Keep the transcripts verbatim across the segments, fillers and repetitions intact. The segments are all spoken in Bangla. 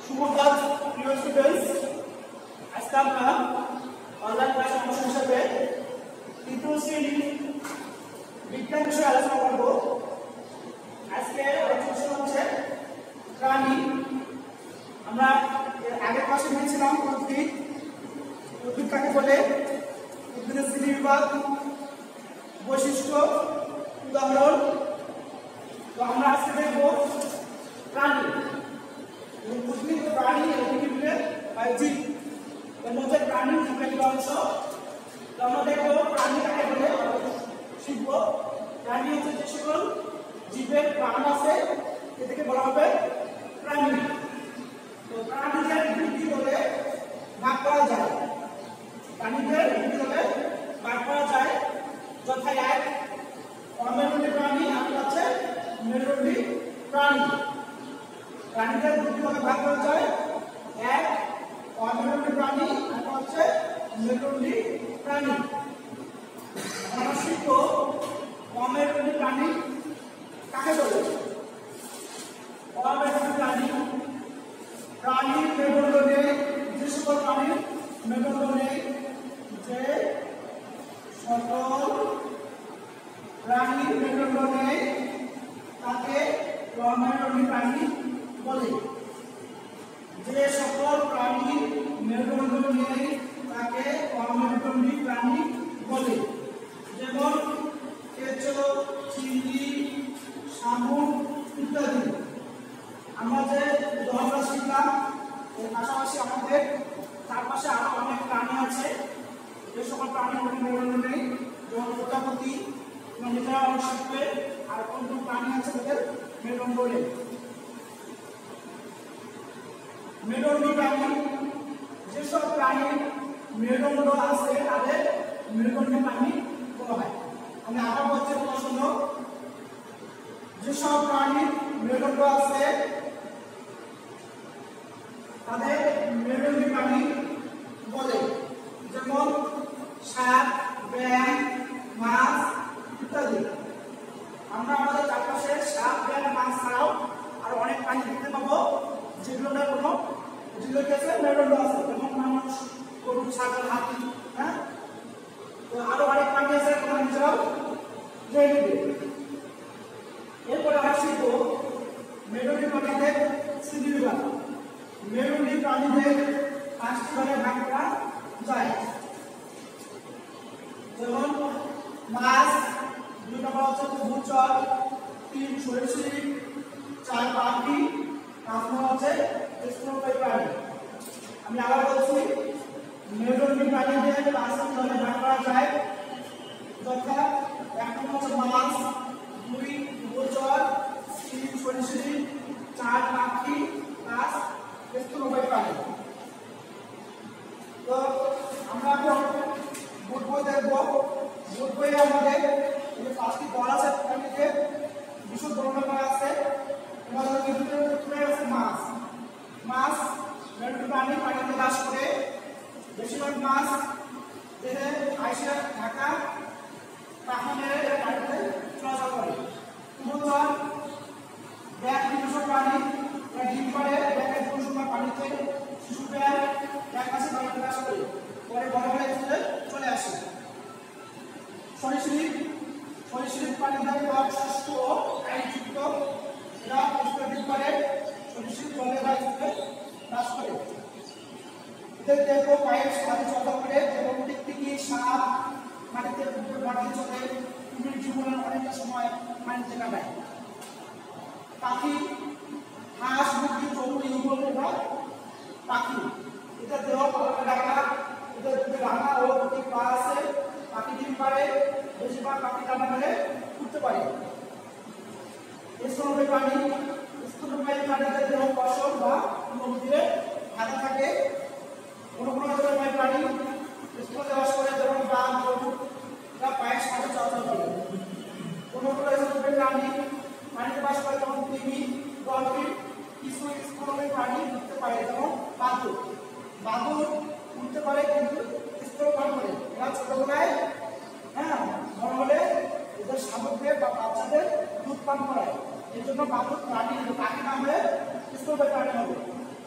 শুভকাজ প্রিয় স্টুডেন্টস, আজকে আমরা অনলাইন ক্লাস অংশ হিসেবে তৃতীয় শ্রেণীর বিজ্ঞান বিষয়ে আলোচনা করব। আজকে আলোচনা হচ্ছে প্রাণী। আমরা আগের ক্লাসে নিয়েছিলাম উদ্ভিদ। উদ্ভিদ কাকে বলে, উদ্ভিদের শ্রেণীবিভাগ, বৈশিষ্ট্য, উদাহরণ। তো আমরা আজকে দেখব প্রাণী। উদ্ভিদ প্রাণী পৃথিবীর জীব, এর মধ্যে প্রাণীর একটি অংশ। তো আমরা দেখবো প্রাণী কাকে বলে, শিখব। প্রাণী হচ্ছে যে সকল জীবের প্রাণ আছে এটাকে বলা হবে প্রাণী। তো প্রাণীদের দুটি দলে ভাগ করা যায়। প্রাণীদের দুটি দলে ভাগ করা যায়, যথা এক অমেরুদণ্ডী প্রাণী আর হচ্ছে মেরুদণ্ডী প্রাণী। প্রাণীদের দুটি ভাগে ভাগ করা যায়, এক অমেরুদণ্ডী প্রাণী আর হচ্ছে মেরুদণ্ডী প্রাণী। আমরা শিখব অমেরুদণ্ডী প্রাণী কাকে বলে। অমেরুদণ্ডী প্রাণী প্রাণীর মেরুদণ্ড নেই, যে সকল প্রাণীর মেরুদণ্ড নেই, যে সকল প্রাণীর মেরুদণ্ড নেই তাকে অমেরুদণ্ডী প্রাণী বলে। যে সকল প্রাণীর মেরুদণ্ড নেই তাকে অমেরুদণ্ডী প্রাণী বলে। যেমন কেঁচো, চিংড়ি, শামুক ইত্যাদি। আমরা যে উদাহরণটা শিখলাম, এর পাশাপাশি আমাদের চারপাশে আরো অনেক প্রাণী আছে যে সকল প্রাণীর মেরুদণ্ড নেই, যেমন প্রজাপতি, নিজেরা অনেক শিখবে। আর কোন কোন প্রাণী আছে তাদের মেরুদণ্ড নেই। মেরুদণ্ডী প্রাণী, যেসব প্রাণীর মেরুদণ্ড আছে তাদের মেরুদণ্ডী প্রাণী বলা হয়। আমি আবার বলছি, প্রশ্ন, যেসব প্রাণীর মেরুদণ্ড আছে তাদের মেরুদণ্ডী প্রাণী বলে। যেমন সাপ, ব্যাঙ, মাছ ইত্যাদি। আমরা আমাদের চারপাশে সাপ, ব্যাঙ, মাছ ছাড়াও আরো অনেক প্রাণী দেখতে পাবো যেগুলোর কোনো যেগুলোর কাছে মেরুদণ্ড আছে, যেমন মানুষ, গরু, ছাগল, হাতি। হ্যাঁ, তো আরো অনেক প্রাণী আছে, তোমরা নিজেরাও জেনে নেবে। এরপরে আমরা শিখবো মেরুদণ্ডী প্রাণীদের শ্রেণীবিভাগ। মেরুদণ্ডী প্রাণীদের পাঁচটি ভাগে ভাগ করা যায়। যেমন মাছ, দুই নম্বর হচ্ছে ভূচর, তিন সরীসৃপ, চার পাখি, পাঁচ নম্বর হচ্ছে স্তন্যপায়ী প্রাণী। আমি আবার বলছি, মেরুদণ্ডী প্রাণীদের পাঁচটি ভাগে ভাগ করা যায়, যথা এক নম্বর হচ্ছে মাছ, দুই ভূচর, তিন সরীসৃপ, চার পাখি, পাঁচ স্তন্যপায়ী প্রাণী। তো আমরা এখন বোর্ড বই দেখবো। বোর্ড বইয়ে আমাদের এই পাঁচটি দল আছে, প্রাণীদের বিশদ বর্ণনা করা আছে। আমাদের ভিতরে আছে মাছ। মাছ মেরুদণ্ডী প্রাণী, পানিতে বাস করে। বেশিরভাগ মাছ দেহে আইসে ঢাকা পাখা মেরে পানিতে চলাচল করে। ভূচর ব্যাঙ বিদেশি প্রাণী, ডিম পাড়ে, ব্যাঙের কোনো সময় পানিতে, শিশু ব্যাঙ এক মাসে পানিতে বাস করে, পরে বড় হয়ে চলে আসে। সরীসৃপ সরীসৃপ প্রাণীদের ত্বক শুষ্ক ও কাঁটাযুক্ত। এরা পুষ্পডিম করে। সরীসৃপ জলে বা স্থলে বাস করে। এদের দেহ পায়ের সাথে চলাচল করে, যেমন টিকটিকি, সাপ মাটিতে মাটিতে চলে, কুমির জীবনের অনেকটা সময় পানিতে কাটায়। পাখি, হাঁস, মুরগি, চড়ুই, এগুলো এরা পাখি। এদের দেহ পালকে ঢাকা, এদের দুটো ডানা ও দুটি পা আছে। পাখি ডিম পাড়ে, বেশিরভাগ পাখি ডানা মেলে উঠতে পারে। স্তন্যপায়ী প্রাণী, স্তন্যপায়ী প্রাণীদের দেহ পশম বা নদীতে ঢাকা থাকে। কোনো কোনো স্তন্যপায়ী প্রাণী স্থলে বাস করে, যেমন বাঘ, গরু, এরা পায়ের সাথে চলাচল করে। কোনো কোনো স্তন্যপায়ী প্রাণী পানিতে বাস করে, যেমন তিমি, ডলফিন। কিছু স্তন্যপায়ী প্রাণী উঠতে পারে, যেমন বাদুড়। বাদুড় উঠতে পারে কিন্তু স্তন্যপান করে। এরা ছোটবেলায় হ্যাঁ বড় হলে এদের শাবকদের বা বাচ্চাদের দুধ পান করায়। এই জন্য বাদুড় প্রাণী পাখি না হয়ে স্তন্যপায়ী প্রাণী হবে।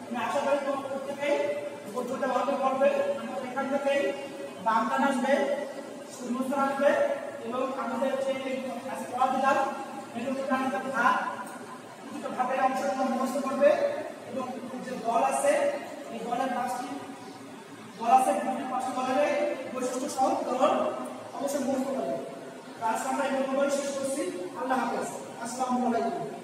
আমি আশা করি তোমার প্রত্যেকেই গদ্যটা ভালো পড়বে। আমাদের এখান থেকে বাংলা আসবে, শূন্যস্থান আসবে এবং আমাদের যে আজকে পড়া দিলাম এগুলো আমাদের ভাগ কিছুটা ভাবের অংশগুলো মুখস্থ করবে এবং যে দল আছে এই দলের পাঁচটি দল আছে পাঁচটি দলের বৈশিষ্ট্য সহ দল অবশ্যই মুখস্থ করবে। আজকে আমরা এই বই শেষ করছি। আল্লাহ হাফেজ। আসসালামু আলাইকুম।